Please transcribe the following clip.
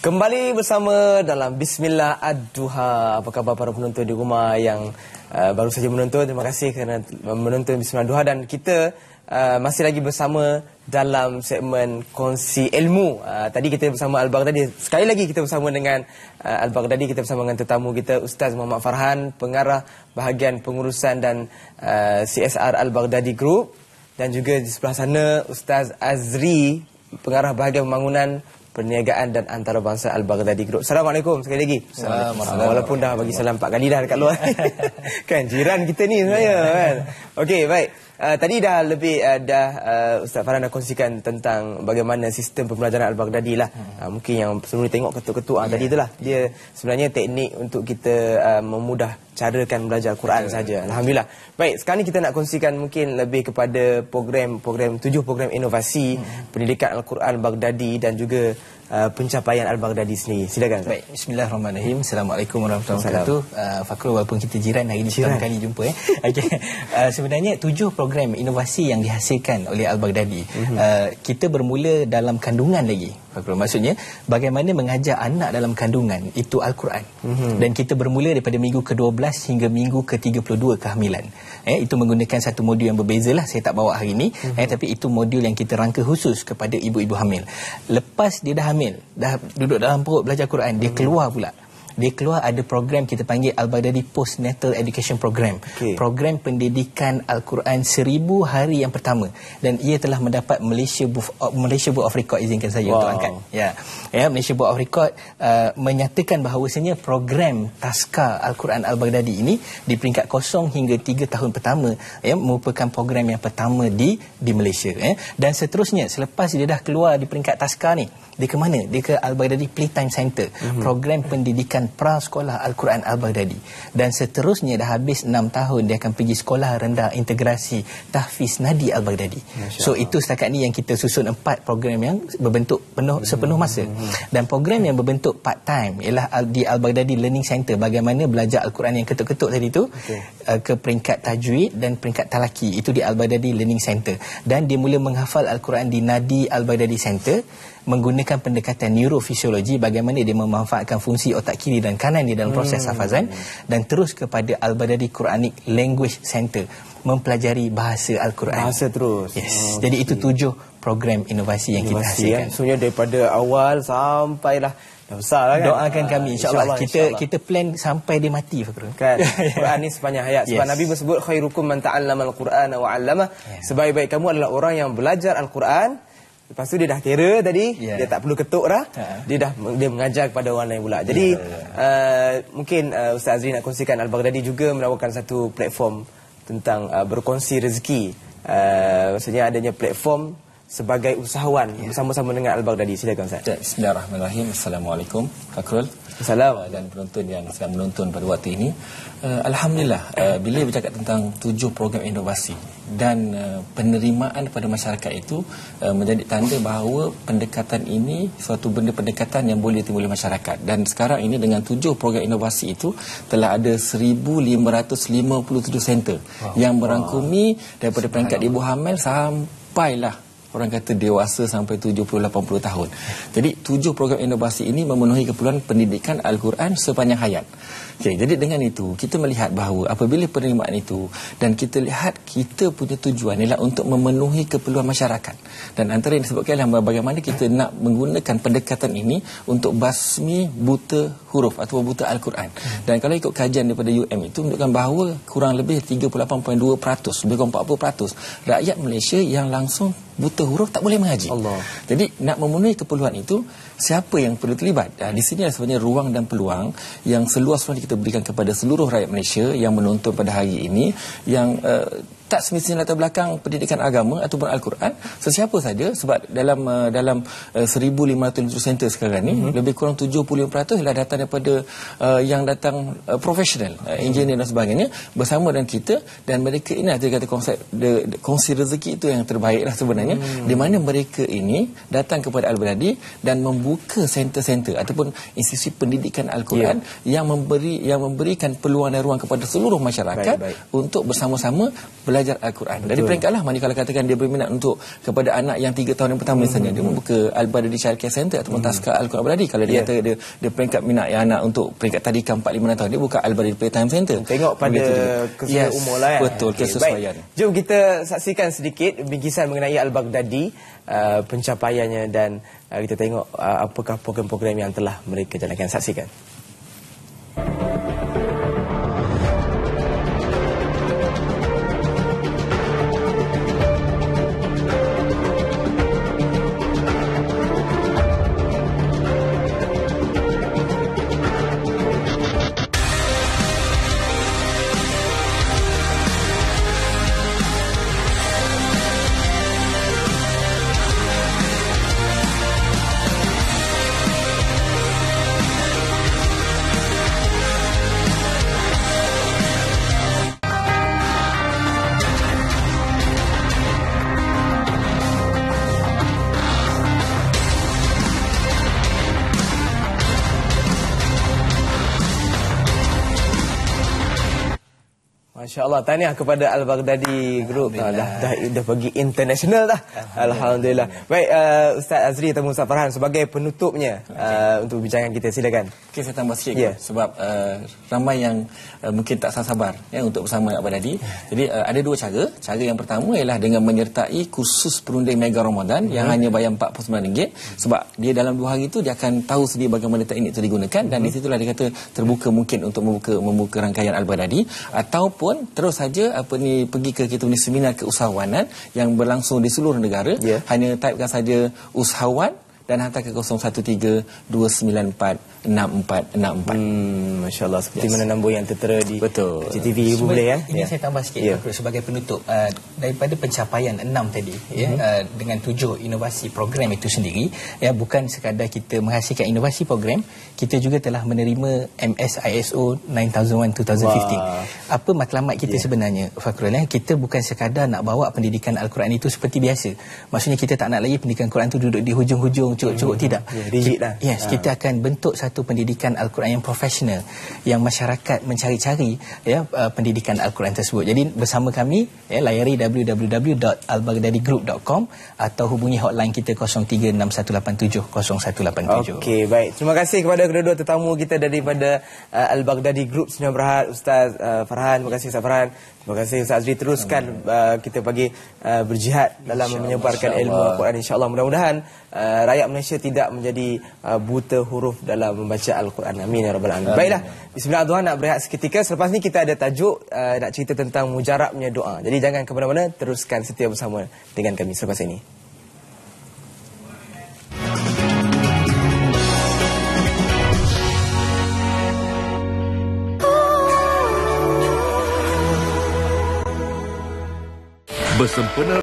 Kembali bersama dalam Bismillah Ad-Duha. Apa khabar para penonton di rumah yang baru saja menonton? Terima kasih kerana menonton Bismillah Ad-Duha. Dan kita masih lagi bersama dalam segmen Kongsi Ilmu. Tadi kita bersama Al-Baghdadi. Sekali lagi kita bersama dengan Al-Baghdadi. Kita bersama dengan tetamu kita, Ustaz Muhammad Farhan, pengarah bahagian pengurusan dan CSR Al-Baghdadi Group. Dan juga di sebelah sana Ustaz Azri, pengarah bahagian pembangunan, perniagaan dan antarabangsa Al-Baghdadi Group. Assalamualaikum sekali lagi. Walaupun dah bagi salam 4 kali dah dekat luar. Kan jiran kita ni sebenarnya kan. Okey, baik. Tadi dah lebih Ustaz Farhan dah kongsikan tentang bagaimana sistem pembelajaran Al-Baghdadi lah. Mungkin yang sebelum ni tengok ketuk-ketuk tadi itulah. Dia sebenarnya teknik untuk kita memudah carakan belajar Al-Quran saja. Alhamdulillah. Baik, sekarang ni kita nak kongsikan mungkin lebih kepada program 7 program inovasi pendidikan Al-Quran Baghdadi dan juga pencapaian Al-Baghdadi sendiri. Silakan. Baik, bismillahirrahmanirrahim. Assalamualaikum warahmatullahi wabarakatuh. Fakrul, walaupun kita jiran hari ini pertama kali jumpa Okey. Sebenarnya 7 program inovasi yang dihasilkan oleh Al-Baghdadi. Kita bermula dalam kandungan lagi. Fakrul, maksudnya bagaimana mengajar anak dalam kandungan itu Al-Quran. Dan kita bermula daripada minggu ke-12 hingga minggu ke-32 kehamilan. Itu menggunakan satu modul yang berbeza lah, saya tak bawa hari ini. Tapi itu modul yang kita rangka khusus kepada ibu-ibu hamil. Lepas dia dah hamil, dah duduk dalam perut belajar Quran, dia keluar pula. Dia keluar ada program kita panggil Al-Baghdadi Postnatal Education Program. Program pendidikan Al-Quran 1000 hari yang pertama. Dan ia telah mendapat Malaysia Book of Record, izinkan saya untuk angkat. Malaysia Book of Record menyatakan bahawasanya program Taska Al-Quran Al-Baghdadi ini di peringkat 0 hingga 3 tahun pertama merupakan program yang pertama di Malaysia. Dan seterusnya selepas dia dah keluar di peringkat Taska ni, dia ke mana? Dia ke Al-Baghdadi Playtime Center. Program pendidikan prasekolah Al-Quran Al-Baghdadi. Dan seterusnya dah habis 6 tahun dia akan pergi sekolah rendah integrasi Tahfiz Nadi Al-Baghdadi. So itu setakat ni yang kita susun 4 program yang berbentuk sepenuh masa. Dan program yang berbentuk part time ialah di Al-Baghdadi Learning Center, bagaimana belajar Al-Quran yang ketuk-ketuk tadi tu ke peringkat tajwid dan peringkat talaki. Itu di Al-Baghdadi Learning Center. Dan dia mula menghafal Al-Quran di Nadi Al-Baghdadi Center menggunakan pendekatan neurofisiologi, bagaimana dia memanfaatkan fungsi otak kiri dan kanan di dalam proses hafazan. Dan terus kepada Al-Baghdadi Quranic Language Center, mempelajari bahasa Al-Quran. Bahasa terus. Jadi itu 7 program inovasi yang kita hasilkan. Maksudnya daripada awal sampailah dah besar lah kan. Doakan kami insya-Allah. Kita plan sampai dia mati Fakrul. Kan. Quran ni sepanjang hayat. Sebab Nabi bersebut khairukum man ta'allama al-Qur'ana wa 'allama. Sebaik-baik kamu adalah orang yang belajar Al-Quran. Lepas tu dia dah kira tadi, dia tak perlu ketuk dah. Dia mengajar kepada orang lain pula. Jadi mungkin Ustaz Azri nak kongsikan Al-Baghdadi juga menawarkan satu platform tentang berkongsi rezeki. Maksudnya adanya platform sebagai usahawan bersama-sama dengan Al-Baghdadi. Silakan Ustaz. Bismillahirrahmanirrahim. Assalamualaikum Fakrul. Assalamualaikum. Dan penonton yang sedang menonton pada waktu ini. Alhamdulillah, bila bercakap tentang 7 program inovasi dan penerimaan pada masyarakat itu menjadi tanda bahawa pendekatan ini suatu benda pendekatan yang boleh diterima oleh masyarakat. Dan sekarang ini dengan 7 program inovasi itu telah ada 1557 center yang merangkumi daripada peringkat ibu hamil sampailah orang kata dewasa sampai 70-80 tahun. Jadi 7 program inovasi ini memenuhi keperluan pendidikan Al-Quran sepanjang hayat. Okay, jadi dengan itu kita melihat bahawa apabila penerimaan itu dan kita lihat kita punya tujuan ialah untuk memenuhi keperluan masyarakat. Dan antara yang disebutkan adalah bagaimana kita nak menggunakan pendekatan ini untuk basmi buta huruf atau buta Al-Quran. Dan kalau ikut kajian daripada UM itu menunjukkan bahawa kurang lebih 38.2%, lebih kurang 40% rakyat Malaysia yang langsung buta huruf tak boleh mengaji. Jadi nak memenuhi keperluan itu, siapa yang perlu terlibat? Di sini sebenarnya ruang dan peluang yang seluas-luasnya kita berikan kepada seluruh rakyat Malaysia yang menonton pada hari ini, yang tak semestinya latar belakang pendidikan agama ataupun Al-Quran, sesiapa saja. Sebab dalam 1550 center sekarang ni lebih kurang 75% ialah datang daripada yang datang profesional, engineer dan sebagainya, bersama dengan kita. Dan mereka ini ada kata konsep kongsi rezeki itu yang terbaik lah sebenarnya, di mana mereka ini datang kepada Al-Baghdadi dan membuka center-center ataupun institusi pendidikan Al-Quran yang memberikan peluang dan ruang kepada seluruh masyarakat untuk bersama-sama belajar belajar Al-Quran. Dari peringkat lah, mana kalau katakan dia berminat untuk kepada anak yang 3 tahun yang pertama misalnya, dia membuka Al-Baghdadi Child Care Center ataupun Taska Al-Quran Al-Baghdadi. Kalau dia kata dia peringkat minat yang anak untuk peringkat tadika 4-5 tahun, dia buka Al-Baghdadi Playtime Center. Tengok pada kesesuaian umur lah ya. Betul, kesesuaian. Baik. Jom kita saksikan sedikit bingkisan mengenai Al-Baghdadi, pencapaiannya, dan kita tengok apakah program-program yang telah mereka jalankan. Saksikan. Masya Allah, tahniah kepada Al-Baghdadi Group. Dah pergi international dah. Alhamdulillah. Baik, Ustaz Azri atau Ustaz Farhan sebagai penutupnya untuk bincangkan kita, silakan. Okey, saya tambah sikit sebab ramai yang mungkin tak sabar ya untuk bersama Al-Baghdadi. Jadi ada dua cara. Cara yang pertama ialah dengan menyertai kursus perunding Mega Ramadan yang hanya bayar RM49 sebab dia dalam 2 hari itu dia akan tahu sedia bagaimana teknik itu digunakan dan di situlah dia kata terbuka mungkin untuk membuka rangkaian Al-Baghdadi, ataupun terus saja pergi ke kita punya seminar keusahawanan yang berlangsung di seluruh negara. Hanya typekan saja usahawan dan hantar ke 0132946464. Masya Allah, seperti mana nombor yang tertera di TV ibu boleh ya. Ini saya tambah sikit sebagai penutup daripada pencapaian 6 tadi dengan 7 inovasi program itu sendiri ya, bukan sekadar kita menghasilkan inovasi program, kita juga telah menerima MS ISO 9001-2015. Apa matlamat kita sebenarnya, Fakrul? Kita bukan sekadar nak bawa pendidikan Al-Quran itu seperti biasa. Maksudnya kita tak nak lagi pendidikan Quran itu duduk di hujung-hujung curuk-curuk, tidak. Rigid lah. Kita akan bentuk satu pendidikan Al-Quran yang profesional, yang masyarakat mencari-cari pendidikan Al-Quran tersebut. Jadi bersama kami layari www.albagdadigroup.com atau hubungi hotline kita 0361870187. Okey, baik. Terima kasih kepada kedua-dua tetamu kita daripada Al-Baghdadi Group. Sina Berhad, Ustaz Farhan. Terima kasih Ustaz Farhan. Terima kasih Ustaz Azri. Teruskan kita bagi berjihad dalam menyebarkan ilmu Al-Quran, insya-Allah. Mudah-mudahan rakyat Malaysia tidak menjadi buta huruf dalam membaca Al-Quran. Amin ya rabbal alamin. Baiklah, bismillah, nak berehat seketika. Selepas ni kita ada tajuk nak cerita tentang mujarabnya doa. Jadi jangan ke mana-mana, teruskan setia bersama dengan kami selepas ini. Bersempena